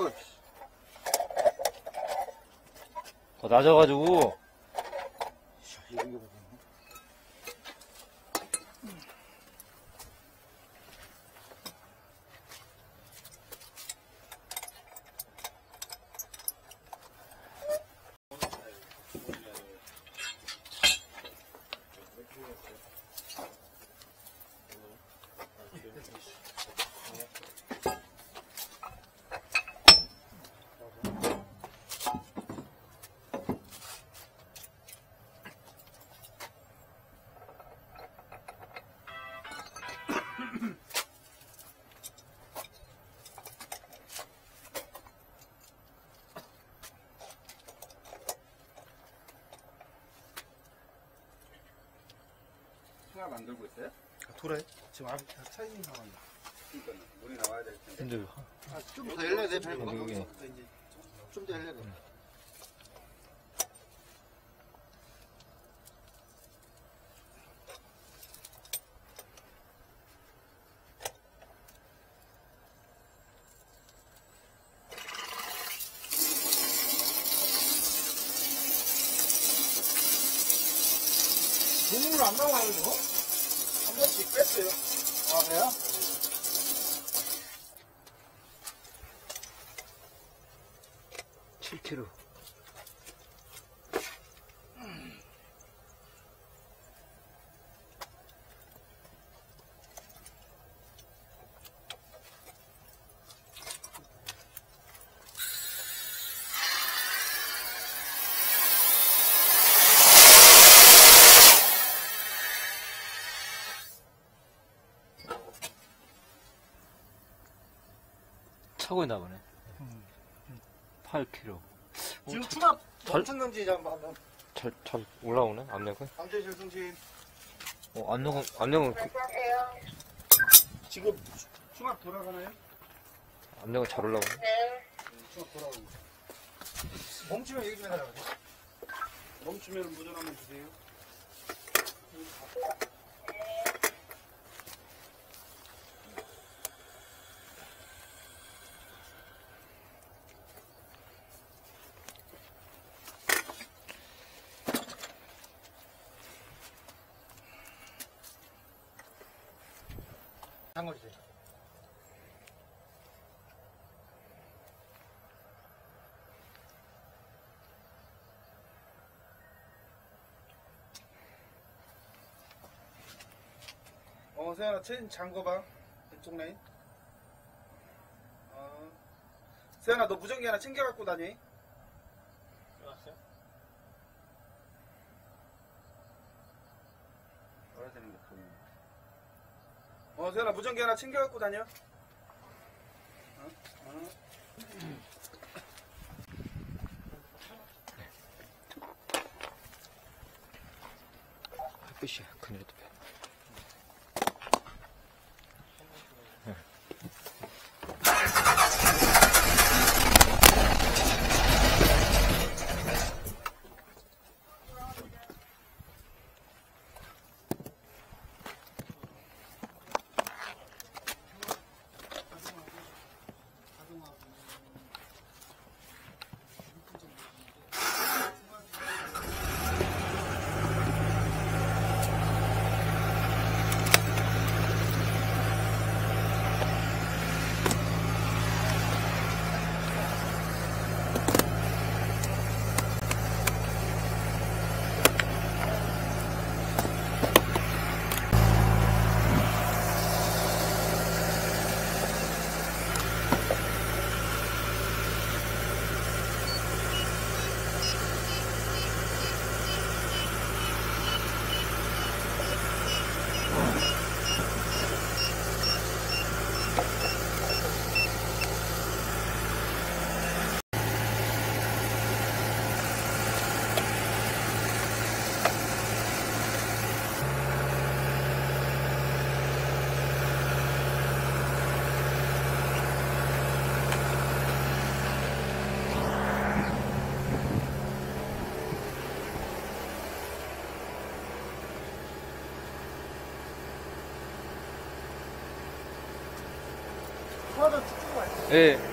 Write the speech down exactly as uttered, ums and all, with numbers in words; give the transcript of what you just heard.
더 낮아가지고. 하나 만들고 있어요? 아, 돌아요? 지금 앞에 차 있는 상황이야. 그러니까 물이 나와야 될 텐데. 근데 아, 좀 더 열려야 돼, 밟고. 여기, 여기. 좀 더 열려야 돼. 응. 돈으로 안 나와요, 이거? 한 번씩 뺐어요. 아, 그래요? 칠 킬로그램. 차고 있나 보네. 음. 팔 킬로그램. 지금 추가 잘- 멈췄는지 한번 한번. 잘, 잘 올라오네, 압력은? 감재 실승신. 어, 압력은, 압력은, 그- 지금 수납 돌아가나요? 압력은 잘 올라오네. 수납 돌아가고. 멈추면 얘기 좀 해달라고. 멈추면 무전 한번 주세요. 장거리 주세요. 어, 세연아, 체인 잠궈봐. 왼쪽 레인. 어. 세연아, 너 무전기 하나 챙겨갖고 다니. 들어왔어요? 넣어야 되는 거 보이네. 어, 세연아, 무전기 하나 챙겨갖고 다녀. 어? 어. 햇빛이 그늘도 배. 하나 더 찍고 가요. 예.